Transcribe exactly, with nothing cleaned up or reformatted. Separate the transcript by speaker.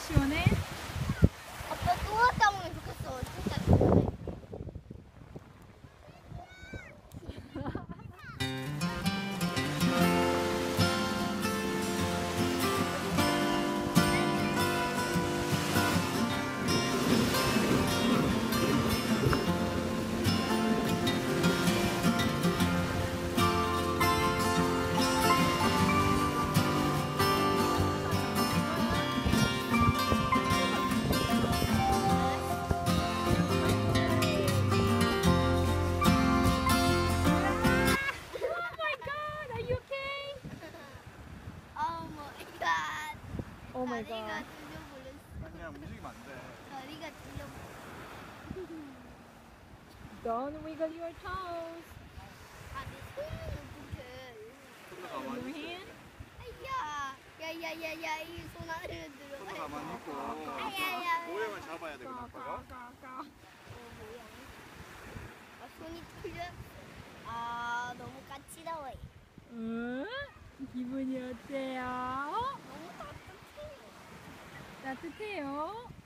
Speaker 1: 시원해?
Speaker 2: 아빠 또 왔다 오면 좋겠어. 진짜 시원해.
Speaker 1: Oh my
Speaker 2: 다리가
Speaker 1: god.
Speaker 2: 뚫려버렸어.
Speaker 3: 그냥 움직이면 안 돼.
Speaker 2: 다리가 뚫려버렸어.
Speaker 1: Don't wiggle your toes.
Speaker 2: 아, 내 손은 어떡해.
Speaker 3: 손도
Speaker 1: Your
Speaker 3: 가만히 있어.
Speaker 1: hand.
Speaker 2: 아야, 야야야야, 이 손 안으로
Speaker 3: 손도
Speaker 2: 들어가.
Speaker 3: 가만히 있고.
Speaker 2: 아야야.
Speaker 3: 모양을 잡아야 되거든,
Speaker 1: 가,
Speaker 3: 아빠가.
Speaker 1: 가, 가, 가.
Speaker 2: 어, 뭐야. 아, 손이 풀려. 아, 너무 까칠하워.
Speaker 1: 응? 기분이 어때요?
Speaker 2: 너무 따뜻해.
Speaker 1: 따뜻해요?